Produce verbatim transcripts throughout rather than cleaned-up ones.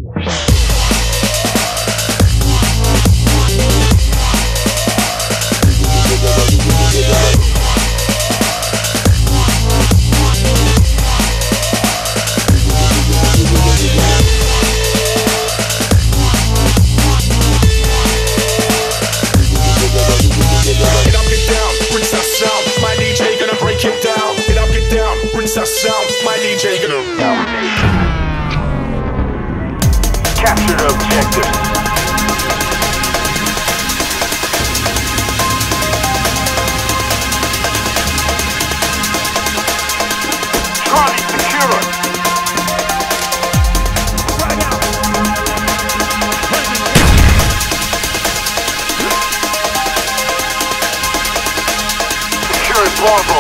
That sound, my D J gonna dominate. Capture the objective. Charlie secure. Right out. Secure Bravo.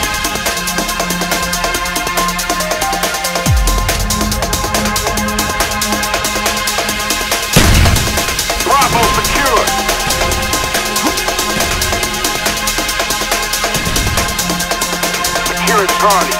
Charlie.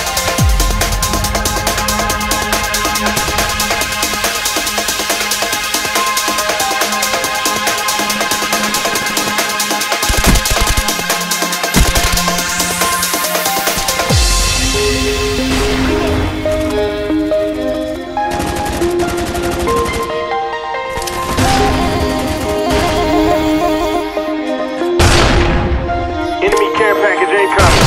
Enemy care package incoming.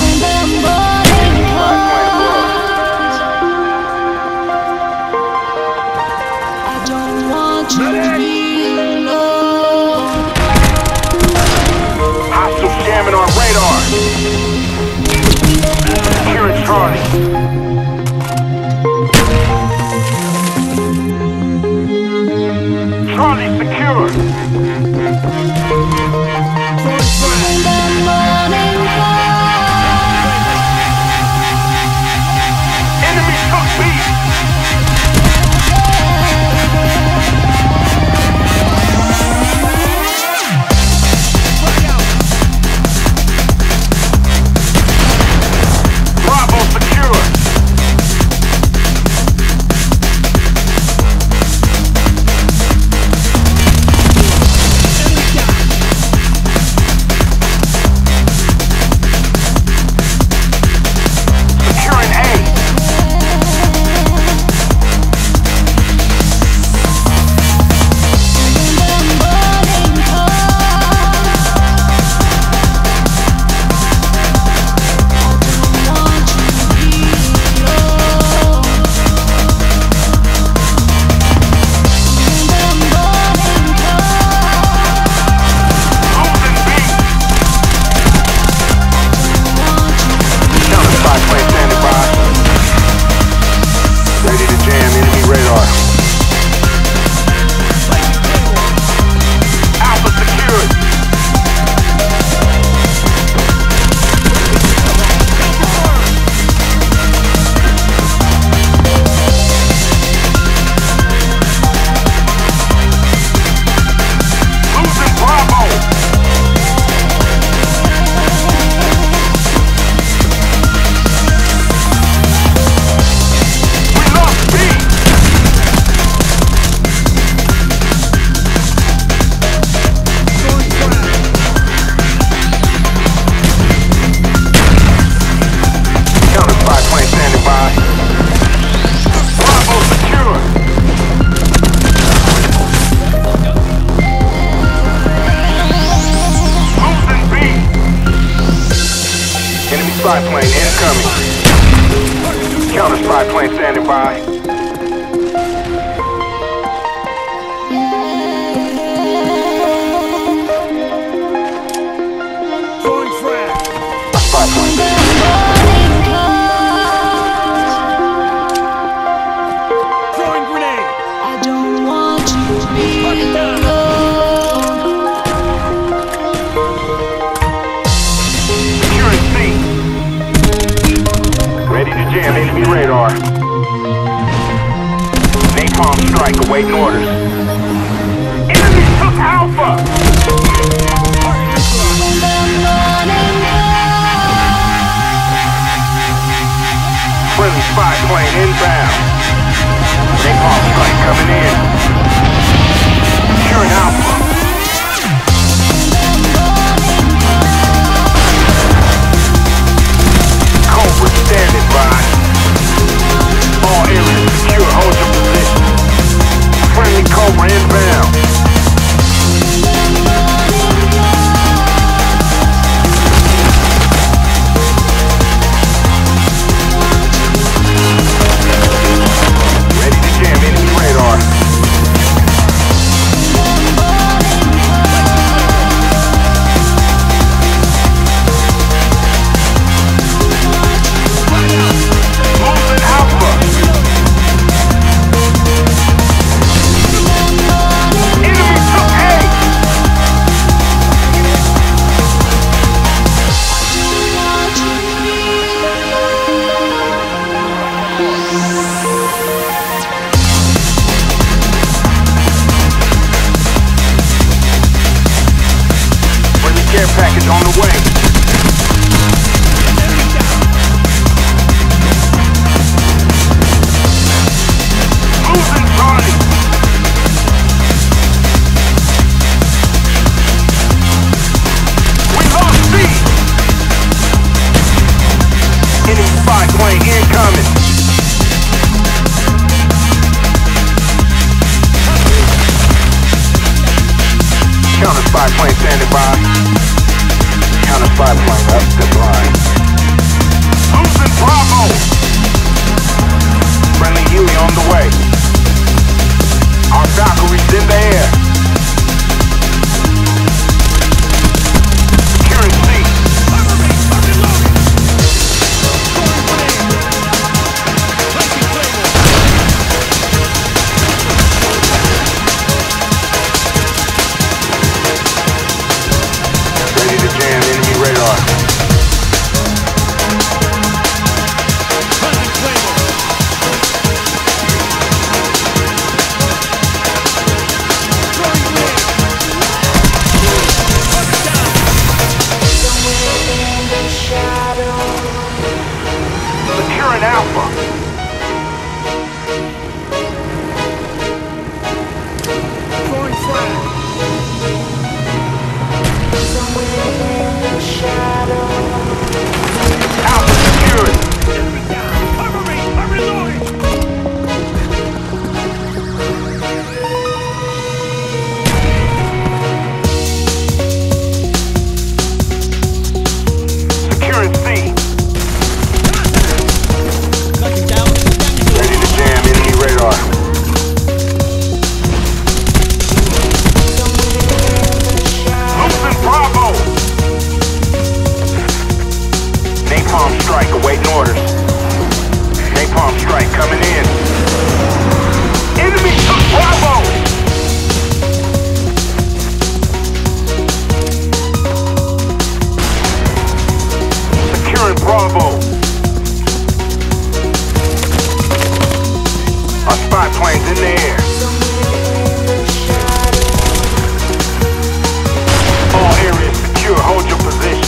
Hostile jamming on radar. Securing Charlie. Charlie secure. Enemy took B. Spy plane incoming. Counter spy plane standing by. Throwing frag. Spy plane. Throwing grenade. I don't want you to be alone. Securing C. Ready to jam enemy radar. Napalm strike awaiting orders. Enemy took Alpha! Friendly spy plane inbound. Napalm strike coming. package on the way. Losing Charlie. We lost C. Enemy spy plane incoming. Counter spy plane standing by. Counter spy plane up the line. Losing Bravo. Friendly Huey on the way. Our Valkyrie's in the air. Securing C. Ready to jam enemy radar. Securing Alpha. Going front. Alpha secured. Cover me. I'm reloading. Securing C. Ready to jam enemy radar. Losing Bravo. Napalm strike awaiting orders. Napalm strike coming in. Enemy took Bravo. Securing Bravo. Our spy plane's in the air. All areas secure. Hold your position.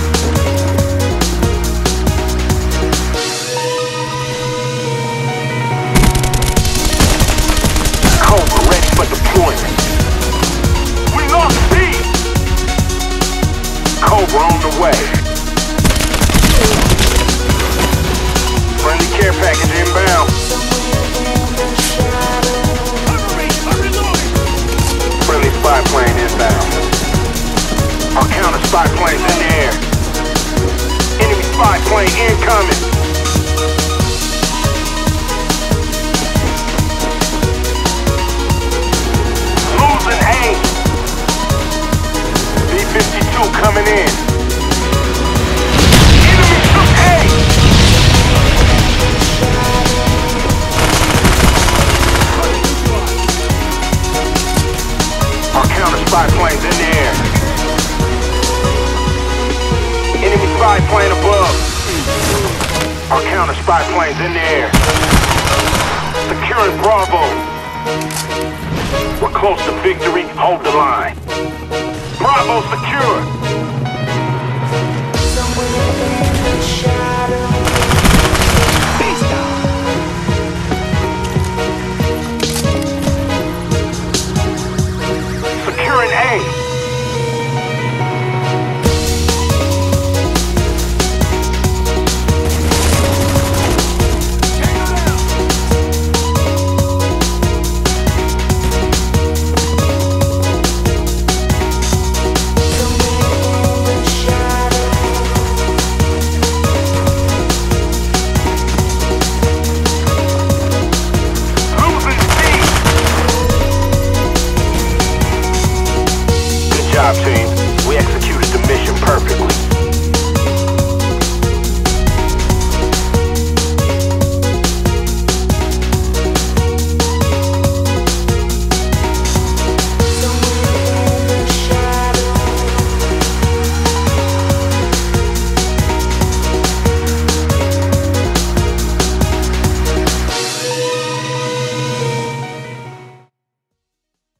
Cobra ready for deployment. We lost B. Cobra on the way. Friendly care package inbound. Friendly spy plane inbound. Our counter spy plane's in the air. Enemy spy plane incoming. Losing A. B fifty-two coming in. Enemy took A. Our counter spy plane's in the air. Enemy spy plane above. Our counter spy plane's in the air. Securing Bravo. We're close to victory. Hold the line. Bravo secure.